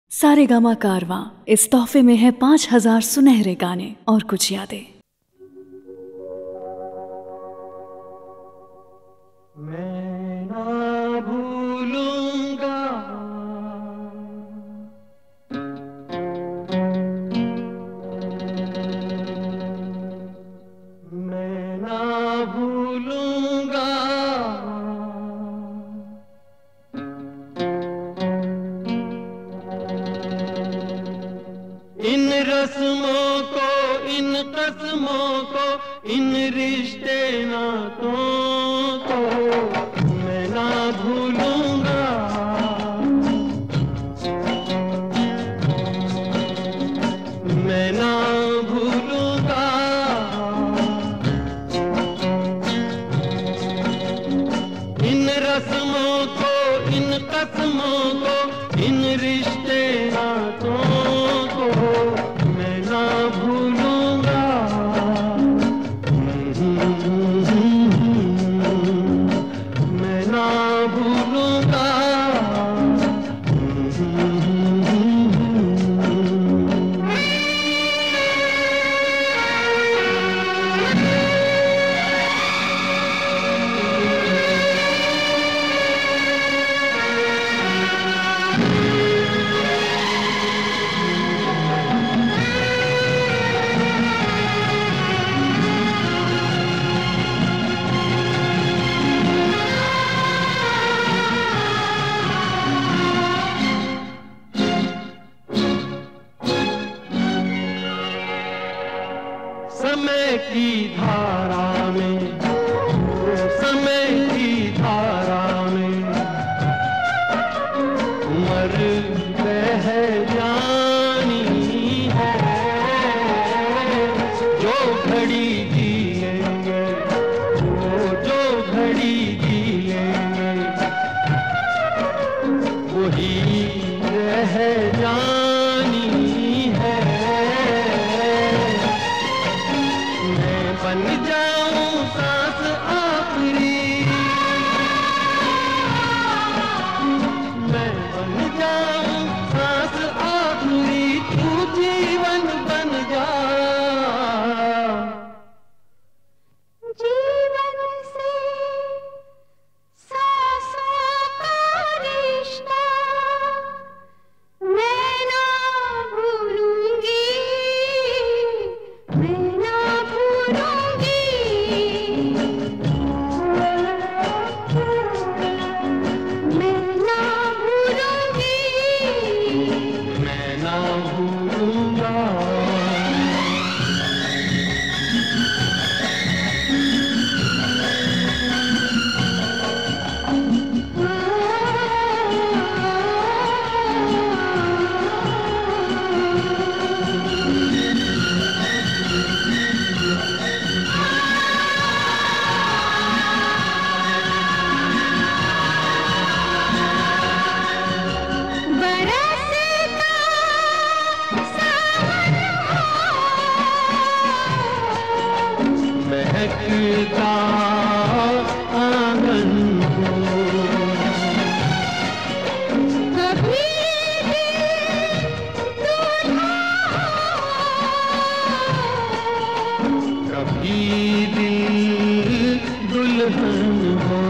सारेगामा कारवां इस तोहफे में है 5000 सुनहरे गाने और कुछ यादें। मैं ना भूलूंगा मैं ना भूलूंगा इन रस्मों को, इन कसमों को, इन रिश्ते नातों को मैं ना भूलूंगा। मैं ना भूलूंगा इन रस्मों को, इन कसमों को, इन रिश्ते नातों को मैं ना भूलूंगा। मैं ना भूलूंगा। समय की धारा में, समय की धारा में उम्र बह जानी है। जो घड़ी जिएंगे, जो घड़ी जिएंगे वही रह जानी है। बन जाऊं सांस आखिरी, मैं बन जाऊं सांस आखिरी, तू जीवन बन जा। जीवन से सांसों का रिश्ता मैं ना भूलूंगी, मैं ना भूलूंगी। मैं ना भूलूंगी। मैं ना भूलूंगा। महकता आंगन को कभी दिल दुल्हन हो।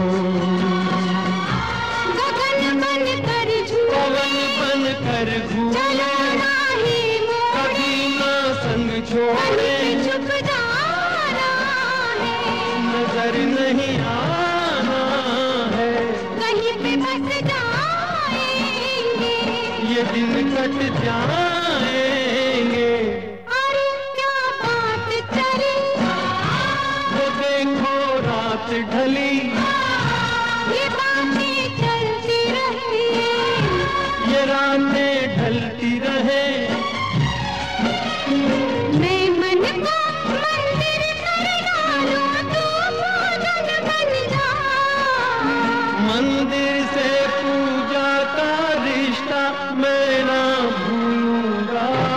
गगन बन कर पवन बन कर घूमे, कभी ना संग छोड़े, चुप जाना है, नजर नहीं आना है। कहीं पे बस जाएंगे, ये दिन कट जाएंगे। अरे क्या बात करे, वो देखो रात ढली, ये बातें चलती रहे, ये रातें ढलती रहे। मैं मन को मंदिर कर डालूं, तू पूजन बन जा। मंदिर से पूजा का रिश्ता मैं ना भूलूंगा।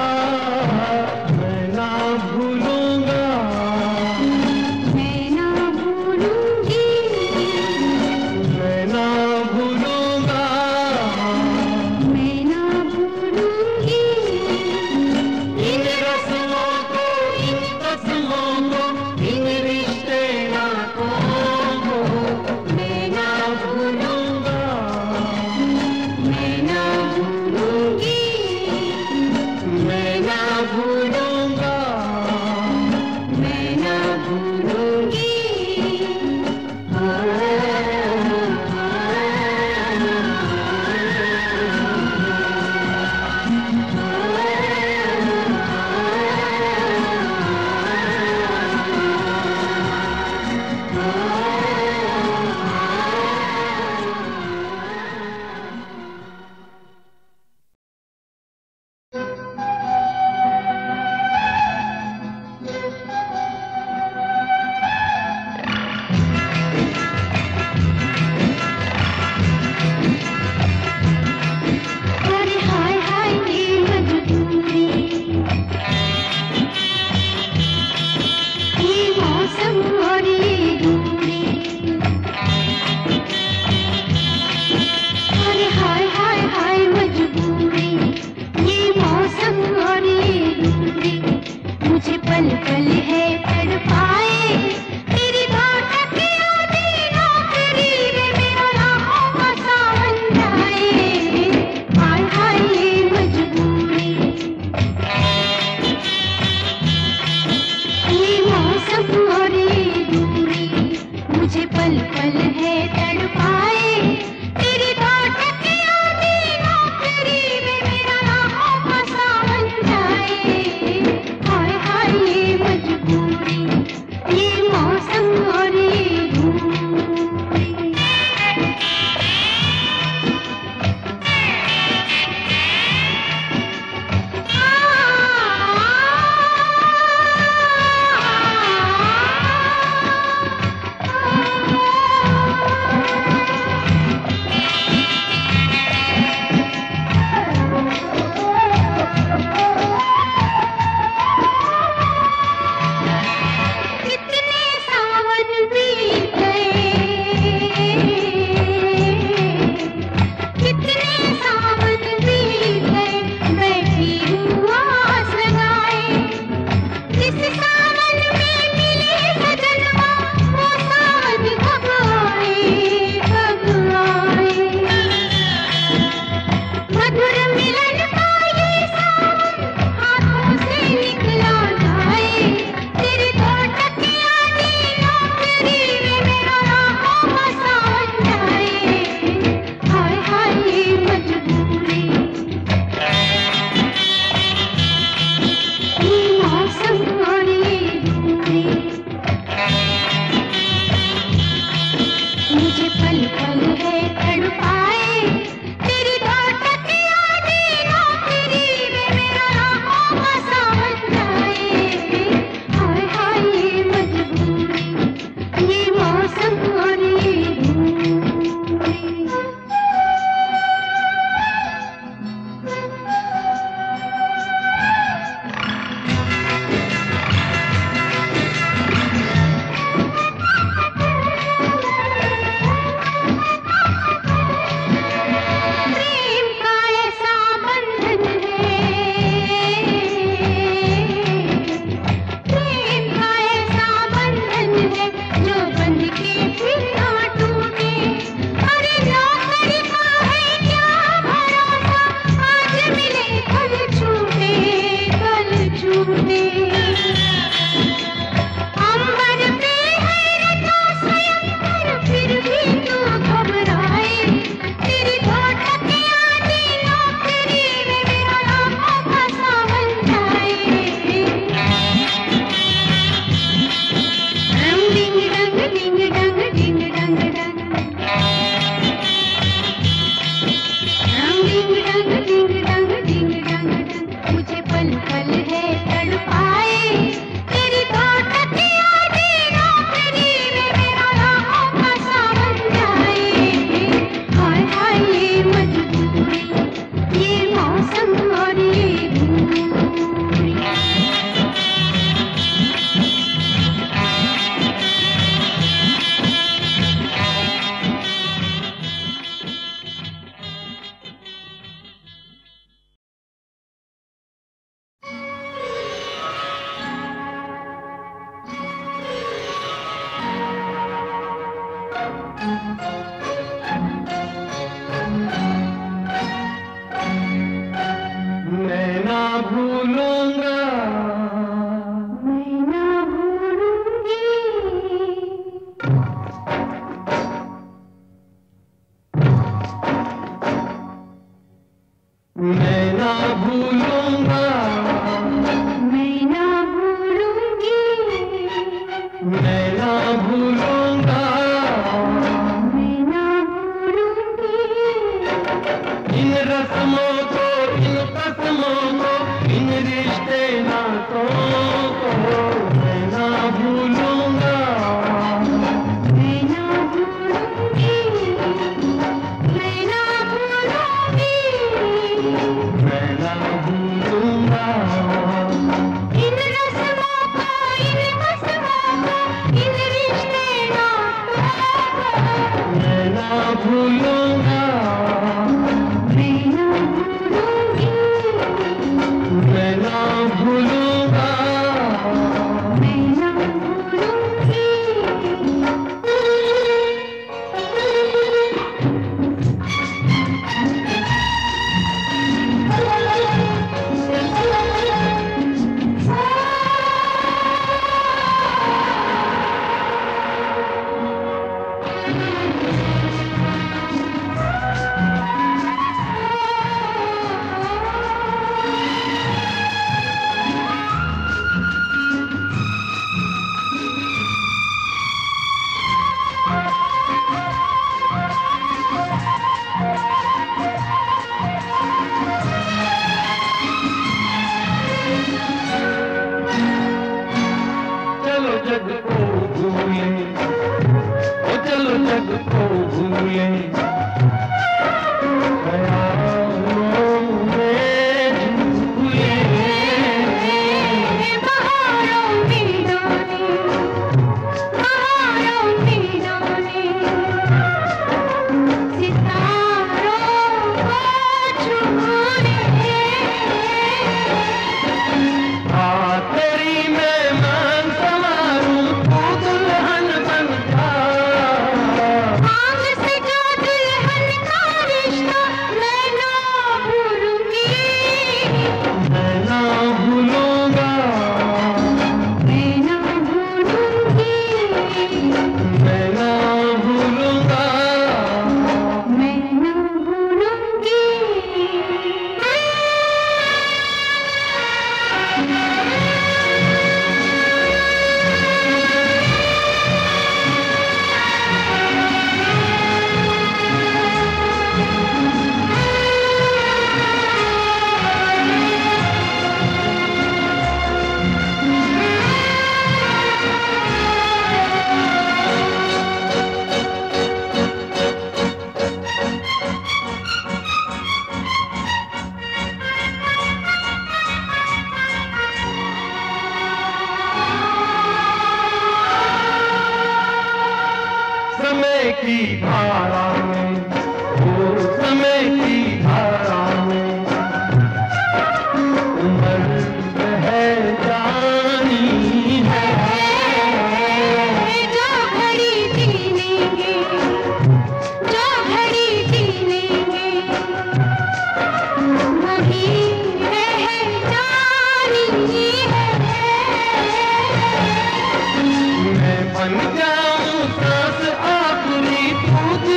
भूलूंगा, मैं ना भूलूंगी, मैं ना भूलूंगा, मैं ना भूलूंगी, मैं ना भूलूंगा, मैं ना भूलूंगी, इन रस्मों को, इन कसमों को, इन रिश्ते नातों को मैं ना भूलूंगा, मैं ना भूलूंगी, मैं ना भूलूंगी, मैं ना भूलूंगा, इन रस्मों को, इन कसमों को, इन रिश्ते नातों को मैं ना भूलूंगा, मैं ना भूलूंगी, मैं ना भूलूंगा। मैं ना भूलूंगी। चलो जग को भूले, ओ चलो जग को भूले, ख्यालों में झूले, बहारों में डोले, बहारों में डोले, सितारों को छूले, आ तेरी मेहमान संवारूं, तू दुल्हन बन जा, आग से जो दुल्हन का रिश्ता मैं ना भूलूंगी, मैं ना भूलूंगा, मैं ना भूलूंगी, मैं ना भूलूंगा, मैं ना भूलूंगी। समय की धारा में, ओ समय की धारा में उम्र है जानी है, जो घड़ी जी लेंगे, जो घड़ी जी लेंगे, वही रह जानी है। मैं बन जाऊं सांस आखिरी, तू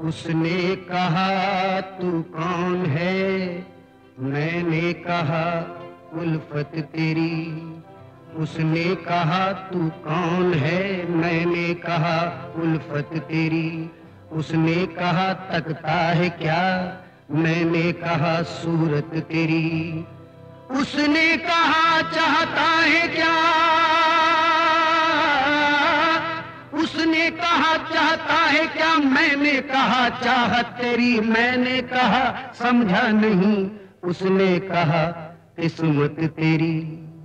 उसने कहा तू कौन है, मैंने कहा उल्फत तेरी। उसने कहा तू कौन है, मैंने कहा उल्फत तेरी। उसने कहा तकता है क्या, मैंने कहा सूरत तेरी। उसने कहा चाहता है क्या, उसने कहा चाहता है क्या, मैंने कहा चाहत तेरी। मैंने कहा समझा नहीं, उसने कहा किस्मत तेरी।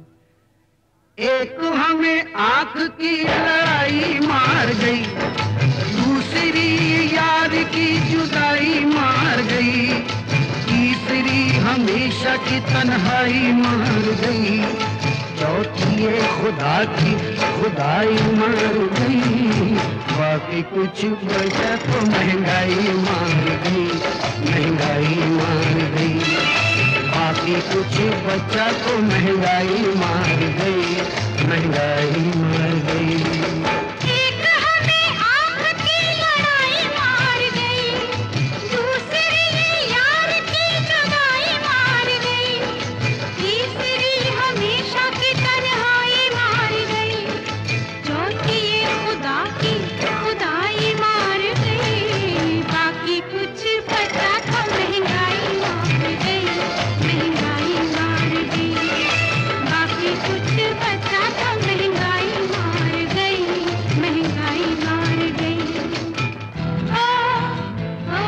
एक हमें आंख की लड़ाई मार गई, दूसरी यार की जुदाई मार गई, तीसरी हमेशा की तन्हाई मार गई, चौथी ये खुदा की खुदाई मार गई। बाकी कुछ बचा तो महंगाई मार गई, महंगाई मार गई। बाकी कुछ बचा तो महंगाई मार गई, महंगाई मार गई। एक हमें आंख की लड़ाई मार गई, दूसरी यार की जुदाई मार गई, तीसरी हमेशा की तन्हाई मार गई, चौथी ये खुदा की खुदाई मार गई। बाकी कुछ बचा तो महंगाई मार गई, महंगाई मार गई। बाकी कुछ बचा तो महंगाई मार गई, महंगाई मार गई। ओ ओ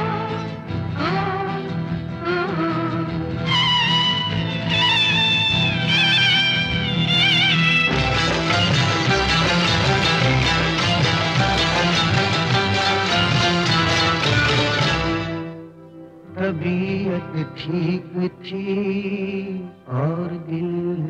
ओ ओ तबीयत ठीक थी और दिल,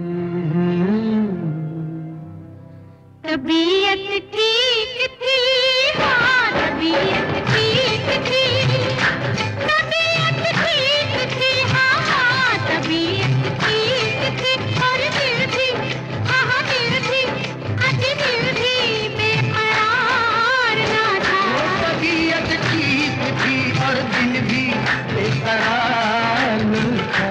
तबीयत ठीक थी, हाँ तबीयत ठीक थी, तबीयत ठीक थी, हाँ हाँ तबीयत ठीक थी। और दिल भी, हाँ हाँ दिल भी, आज दिल भी बेकरार ना था। तबीयत ठीक थी और दिल भी बेकरार न था।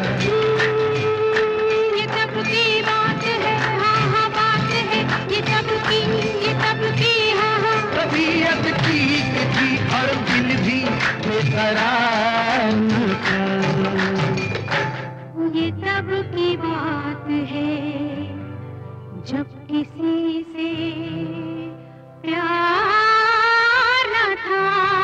ये तब की बात है, हाँ हाँ बात है, ये तब की, हाँ हाँ। तबीयत ठीक थी और दिल भी बेकरार न था। ये तब की बात है जब किसी से प्यार न था।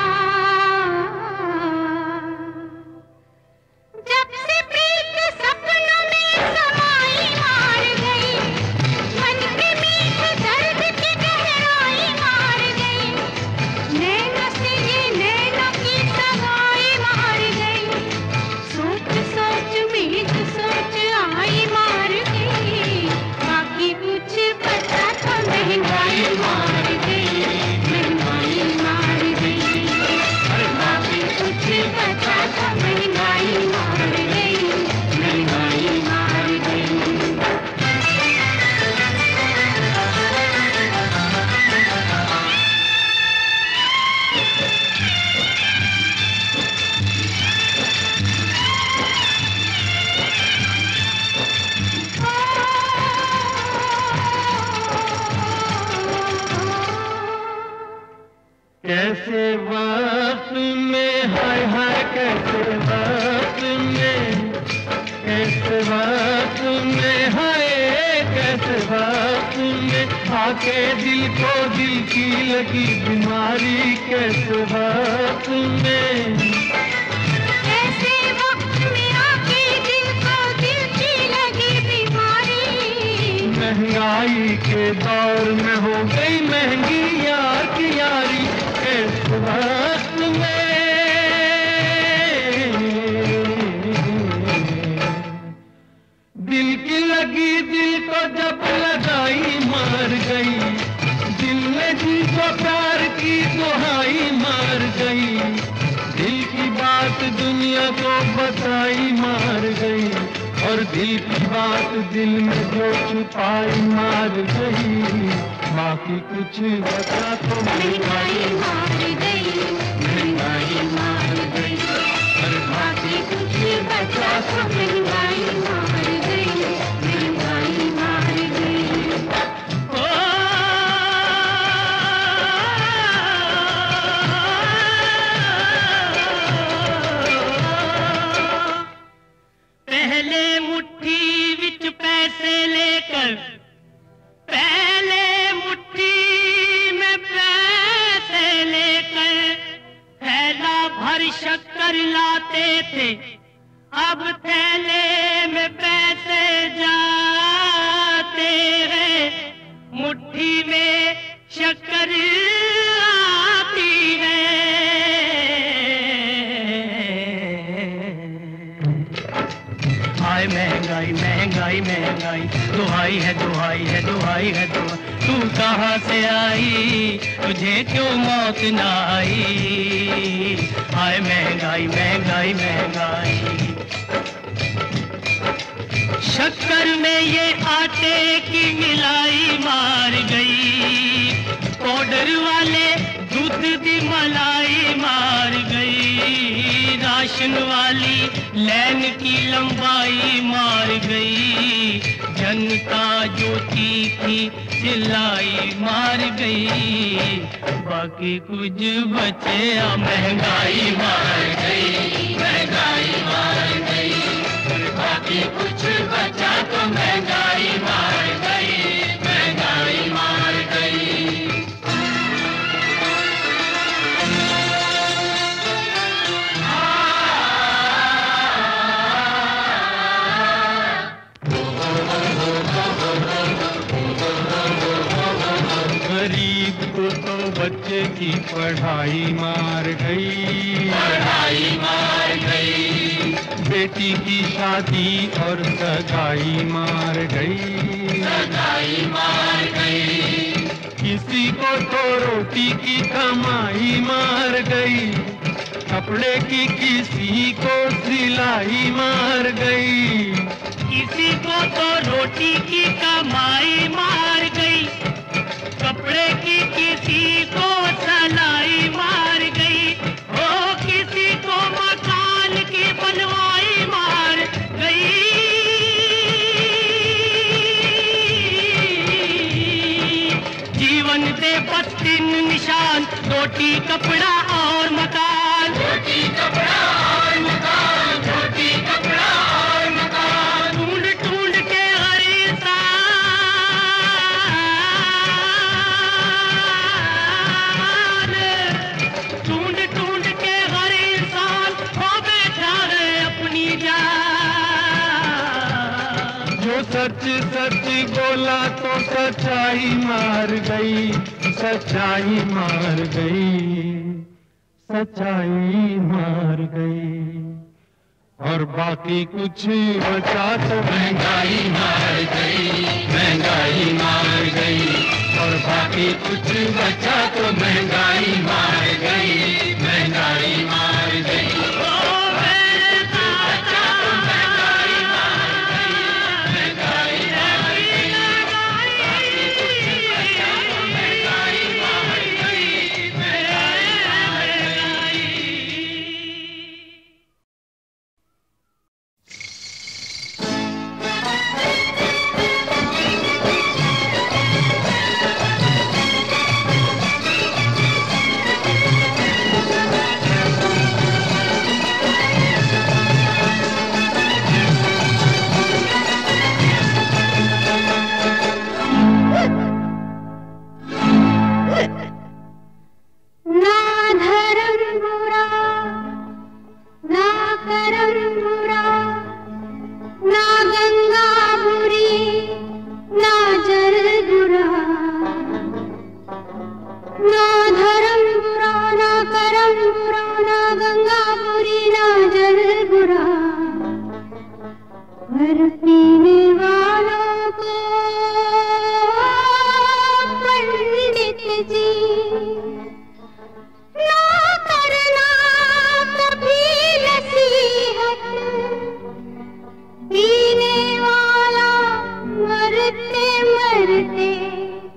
जब से प्रीत सपनों में समाई मार गई, मन के मीठ दर्द की गहराई मार गई, नैनों से ये नैनों की सगाई मार गई, सोच सोच में जो सोच आई मार गई। बाकी कुछ बचा तो महंगाई मार गई, महंगाई मार गई। बाकी कुछ बचा तो महंगाई मार गई, महंगाई मार गई। कैसे वक्त में, हाय हाय कैसे वक्त में, कैसे वक्त में, हाय कैसे वक्त में आके दिल को दिल की लगी बीमारी। कैसे वक्त में, ऐसे वक्त में आके दिल को दिल की लगी बीमारी। महंगाई के दौर में हो गई महंगी यार की यारी। इस वक्त में दिल की लगी दिल को जब लगाई मार गई, दिल ने जी को प्यार की दुहाई मार गई, दिल की बात दुनिया को बताई मार गई, और दिल की बात दिल में जो छुपाई मार गई। बाकी कुछ बचा तो महंगाई मार गई, महंगाई महंगाई मार गई। और बाकी कुछ बचा तो महंगाई मार गई, महंगाई मार गई। पहले मुट्ठी विच पैसे लेकर, पहले मुट्ठी में पैसे लेकर थैला भर शक्कर लाते थे, अब थैले में पैसे जाते हैं, मुट्ठी में शक्कर आती है। हाय महंगाई महंगाई महंगाई, दुहाई है दुहाई है दुहाई है दुहाई, तू कहाँ से आई, तुझे क्यों मौत ना आई। हाय महंगाई महंगाई महंगाई। शक्कर में ये आटे की मिलाई मार गई, पाउडर वाले दूध की मलाई मार गई, राशन वाली लाइन की लंबाई मार गई, जनता जो थी चिल्लाई मार गई, बाकी कुछ बचे महंगाई मार गई, महंगाई मार गई। बाकी कुछ बचा तो महंगाई मार गई, महंगाई मार गई। गरीब को तो बच्चे की पढ़ाई मार गई, पढ़ाई मार गई। बेटी की शादी और सगाई मार गई, सगाई मार गई। किसी को तो रोटी की कमाई मार गई, कपड़े की किसी को सिलाई मार गई, किसी को तो रोटी की कमाई मार गई, कपड़े की किसी को सिलाई मार गई, ओ किसी को मकान की बनवाई मार गई। जीवन दे बस 3 निशान, रोटी कपड़ा और मकान, रोटी कपड़ा और मकान, रोटी कपड़ा और मकान। ढूंढ ढूंढ के हर इंसान, ढूंढ ढूंढ के हर इंसान हो बैठा है अपनी जान। जो सच सच बोला तो सच्चाई मार गई, सच्चाई मार गई, सच्चाई मार गई। और बाकी कुछ बचा तो महंगाई मार गई, महंगाई मार गई। और बाकी कुछ बचा तो महंगाई मार गई, महंगाई मार गई।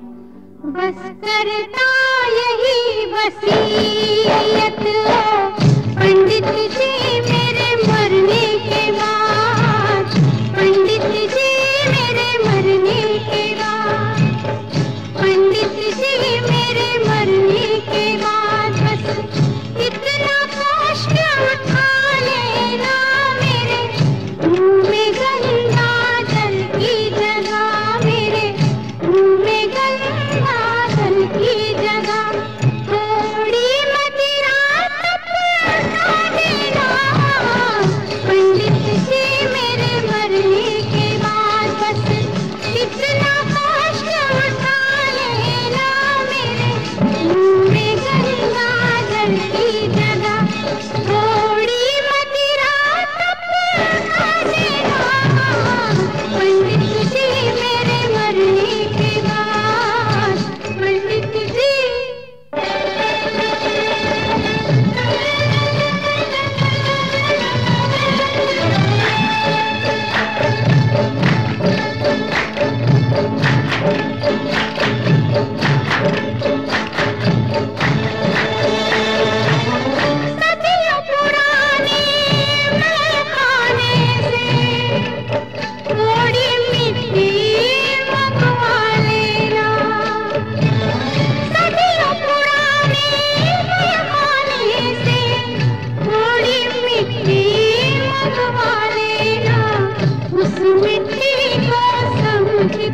बस करता यही वसीयत हो।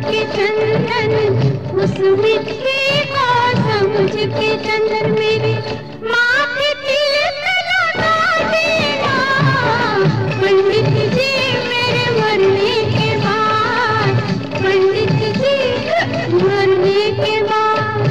के चंदन, उस मिट्टी को समझ के चंदन मेरे माथे तिलक लगा देना। पंडित जी मेरे मरने के बाद, पंडित जी मरने के बाद।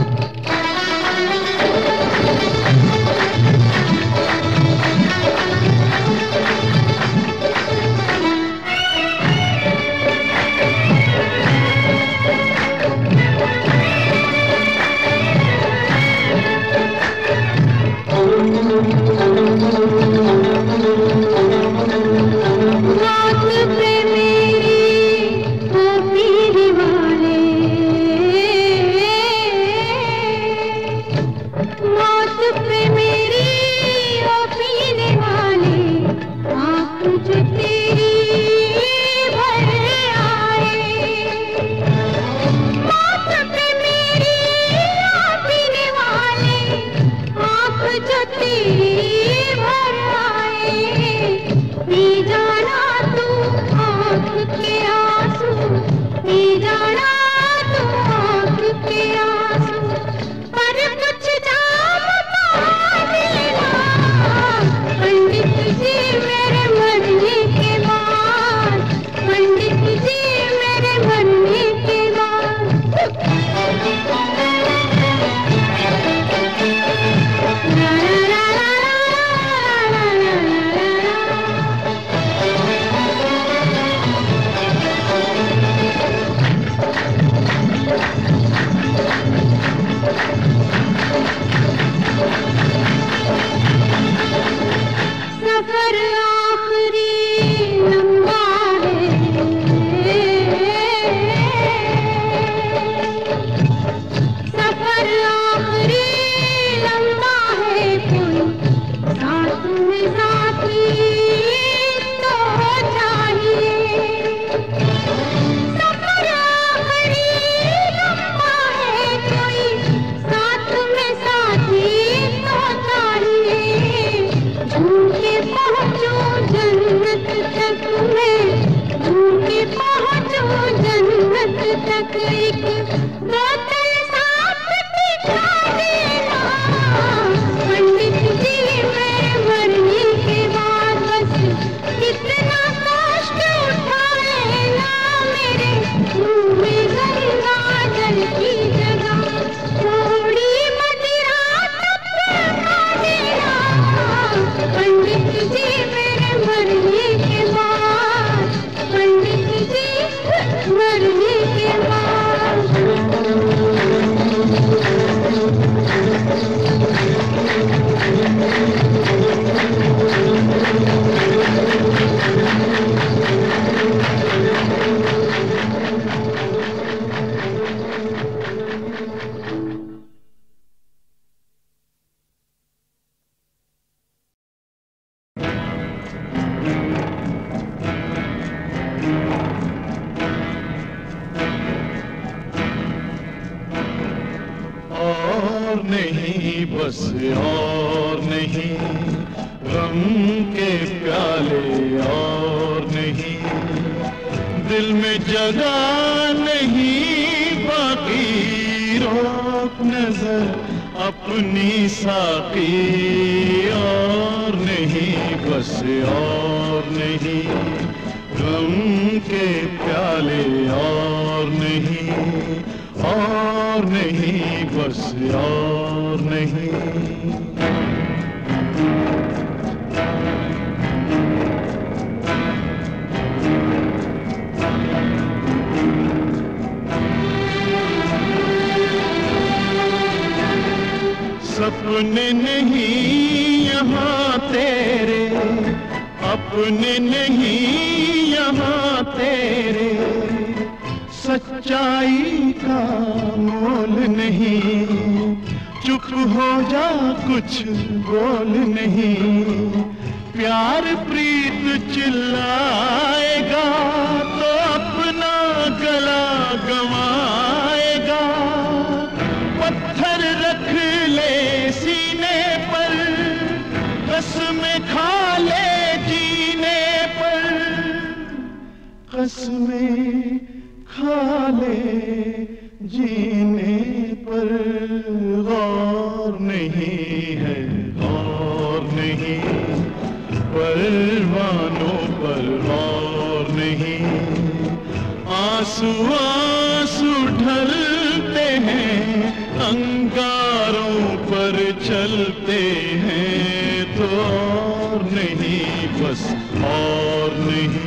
बस और नहीं गम के प्याले और नहीं, दिल में जगह नहीं बाकी, रोक नजर अपनी साकी और नहीं, बस और नहीं गम के प्याले और नहीं, और नहीं बस और नहीं। सपने नहीं यहाँ तेरे, अपने नहीं यहाँ तेरे, सच्चाई का मोल नहीं, चुप हो जा कुछ बोल नहीं, प्यार प्रीत चिल्लाएगा तो अपना गला गवाएगा, पत्थर रख ले सीने पर, कसमें खा ले जीने पर, कसमें खा ले जीने पर गौर नहीं है, गौर नहीं, परवानों पर गौर नहीं। आंसू आंसू ढलते हैं, अंगारों पर चलते हैं, तो और नहीं, बस और नहीं।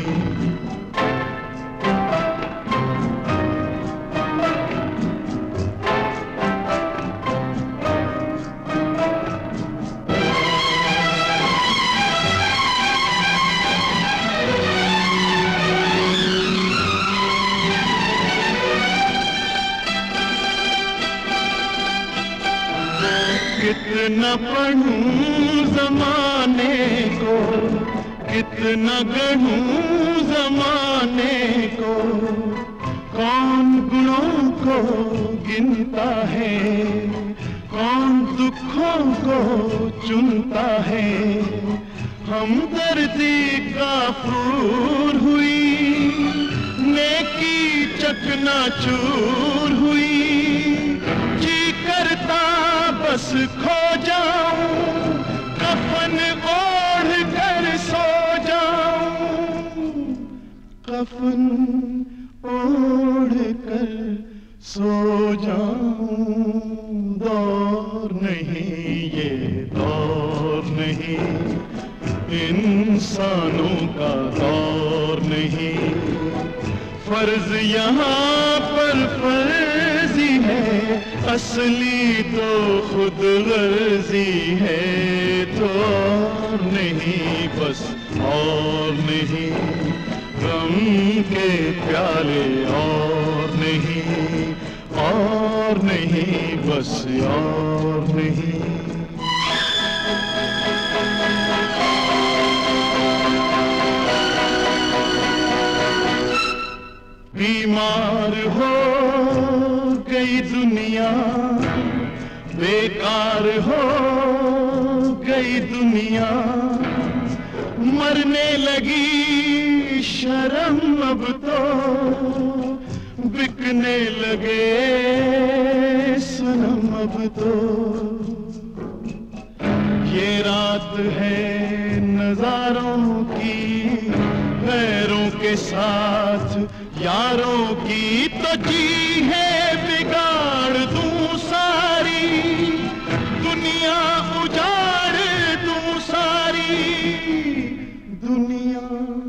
कितना पढ़ूं ज़माने को, कितना गढ़ूं ज़माने को, कौन गुणों को गिनता है, कौन दुखों को चुनता है। हमदर्दी का फूर हुई, नेकी चकनाचूर हुई, जी करता बस खो जाऊं, कफन ओढ़ कर सो जाऊं, कफन ओढ़ कर सो जाऊं। दौर नहीं ये दौर नहीं, इंसानों का दौर नहीं। फर्ज यहाँ पर फर्जी है, असली तो खुद गर्जी है, तो और नहीं, बस और नहीं। गम के प्याले और नहीं, और नहीं, बस और नहीं। बीमार हो गई दुनिया, बेकार हो गई दुनिया, मरने लगी शर्म अब तो, बिकने लगे सनम अब तो। ये रात है नजारों की, गैरों के साथ यारों की, तो जी है बिगाड़ दूं सारी, दुनिया उजाड़ दूं सारी, दुनिया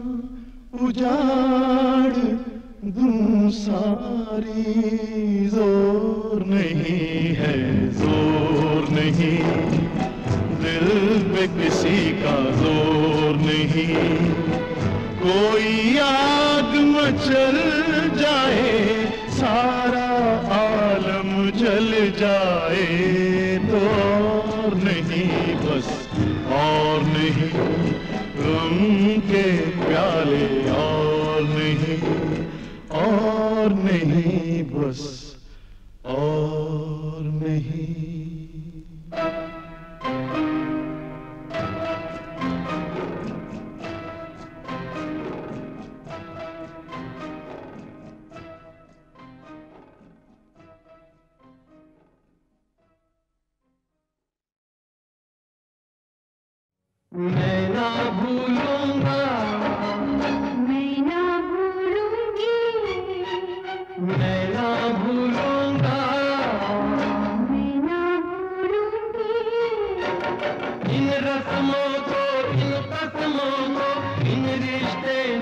उजाड़ दूं सारी। जोर नहीं है, जोर नहीं, दिल पे किसी का जोर नहीं। कोई आग मचल जाए, सारा आलम जल जाए, तो और नहीं, बस और नहीं। गम के प्याले और नहीं, और नहीं, बस और नहीं। मैं ना भूलूंगा, मैं ना भूलूंगी, मैं ना भूलूंगा, मैं ना भूलूंगी। इन रस्मों को, इन कसमों को, इन रिश्ते